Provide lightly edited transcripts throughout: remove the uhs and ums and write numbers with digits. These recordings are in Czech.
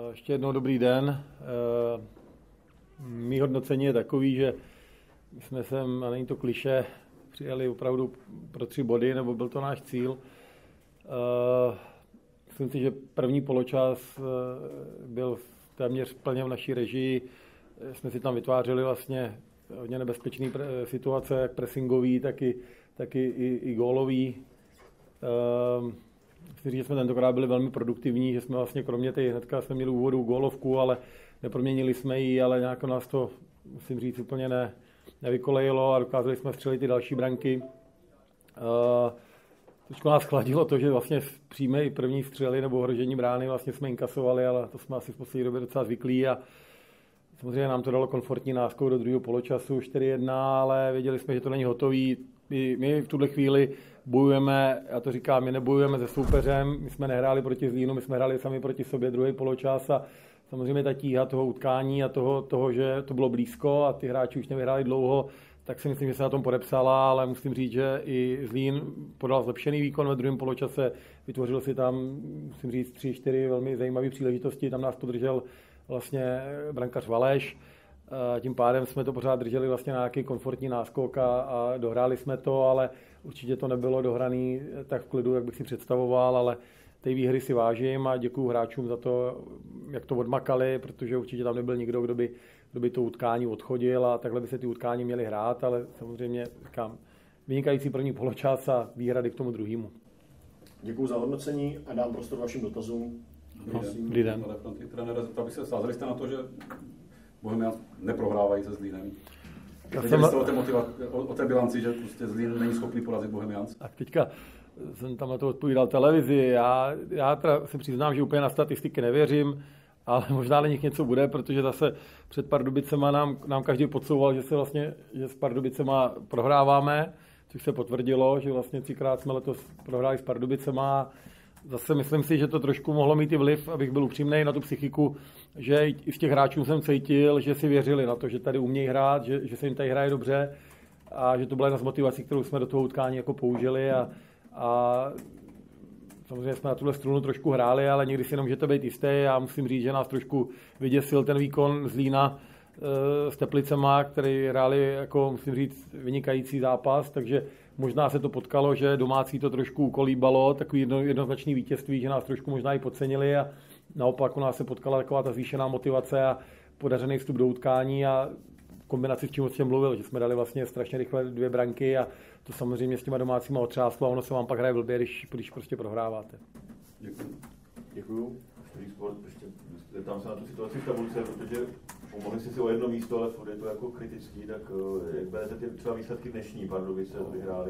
Ještě jednou dobrý den. Mý hodnocení je takový, že jsme sem, a není to klišé, přijeli opravdu pro 3 body, nebo byl to náš cíl. Myslím si, že první poločas byl téměř plně v naší režii. Jsme si tam vytvářeli vlastně hodně nebezpečné situace, jak pressingový, tak i gólový. Myslím, že jsme tentokrát byli velmi produktivní, že jsme vlastně kromě té hnedka jsme měli úvodu gólovku, ale neproměnili jsme ji, ale nějak nás to, musím říct, úplně nevykolejilo a dokázali jsme střelit ty další branky. Trošku nás chladilo to, že vlastně přijme i první střely nebo ohrožení brány vlastně jsme inkasovali, ale to jsme asi v poslední době docela zvyklí a samozřejmě nám to dalo komfortní náskok do druhého poločasu 4-1, ale věděli jsme, že to není hotový. My v tuhle chvíli bojujeme, já to říkám, my nebojujeme se soupeřem, my jsme nehráli proti Zlínu, my jsme hráli sami proti sobě druhý poločas a samozřejmě ta tíha toho utkání a toho, že to bylo blízko a ty hráči už nevyhráli dlouho, tak si myslím, že se na tom podepsala, ale musím říct, že i Zlín podal zlepšený výkon ve druhém poločase, vytvořil si tam, musím říct, 3-4 velmi zajímavé příležitosti, tam nás podržel vlastně brankař Valeš. Tím pádem jsme to pořád drželi vlastně na nějaký komfortní náskok a dohráli jsme to, ale určitě to nebylo dohraný tak v klidu, jak bych si představoval, ale té výhry si vážím a děkuju hráčům za to, jak to odmakali, protože určitě tam nebyl nikdo, kdo by to utkání odchodil a takhle by se ty utkání měly hrát, ale samozřejmě říkám, vynikající první poločas a výhrady k tomu druhému. Děkuju za hodnocení a dám prostor vašim dotazům. Dobrý den. Trenére, zeptal bych se, sázeli jste na to, že Bohemians neprohrávají se Zlínem? Věděli jste o té bilanci, že prostě Zlín není schopný porazit Bohemians? Tak teďka jsem tam na to odpovídal televizi. Já teda se přiznám, že úplně na statistiky nevěřím, ale možná na nich něco bude, protože zase před Pardubicema nám každý podsouval, že s Pardubicema prohráváme, což se potvrdilo, že vlastně 3krát jsme letos prohráli s Pardubicema. Zase myslím si, že to trošku mohlo mít i vliv, abych byl upřímnej na tu psychiku, že i z těch hráčů jsem cítil, že si věřili na to, že tady umějí hrát, že se jim tady hraje dobře a že to byla jedna z motivací, kterou jsme do toho utkání jako použili a samozřejmě jsme na tuhle strunu trošku hráli, ale někdy si jenom můžete být jistý. Já musím říct, že nás trošku vyděsil ten výkon Zlína s Teplicema, který hráli, jako musím říct, vynikající zápas, takže možná se to potkalo, že domácí to trošku ukolíbalo, takový jednoznačný vítězství, že nás trošku možná i podcenili a naopak u nás se potkala taková ta zvýšená motivace a podařený vstup do utkání a v kombinaci s čím jsem mluvil, že jsme dali vlastně strašně rychle 2 branky a to samozřejmě s těma domácíma otřáslo a ono se vám pak hraje blbě, když prostě prohráváte. Děkuju. Zeptám se na tu situaci v tabulce, protože pomohli si o jedno místo, ale furt je to jako kritický, tak jak berete ty třeba výsledky dnešní Pardubice vyhráli?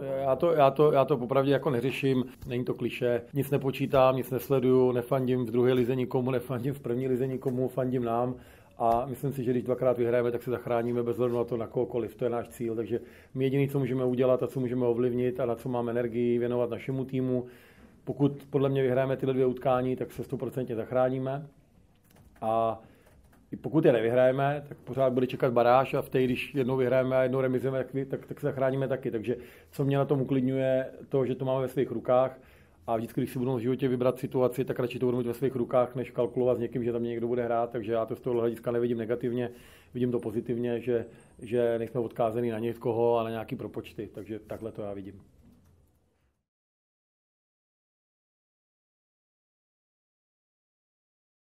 Já to popravdě jako neřeším, není to klišé, nic nepočítám, nic nesleduju, nefandím v druhé lize nikomu, nefandím v první lize nikomu, fandím nám a myslím si, že když 2krát vyhrajeme, tak se zachráníme bez hledu na to na kohokoliv, to je náš cíl, takže my jediné, co můžeme udělat a co můžeme ovlivnit a na co máme energii věnovat našemu týmu. Pokud podle mě vyhrajeme tyhle 2 utkání, tak se 100% zachráníme. A i pokud je nevyhrajeme, tak pořád bude čekat baráž a v té, když jednou vyhrajeme a jednou remizujeme, tak se zachráníme taky. Takže co mě na tom uklidňuje, to, že to máme ve svých rukách a vždycky, když si budou v životě vybrat situaci, tak radši to budu mít ve svých rukách, než kalkulovat s někým, že tam někdo bude hrát. Takže já to z toho hlediska nevidím negativně, vidím to pozitivně, že nejsme odkázaní na někoho a na nějaký propočty. Takže takhle to já vidím.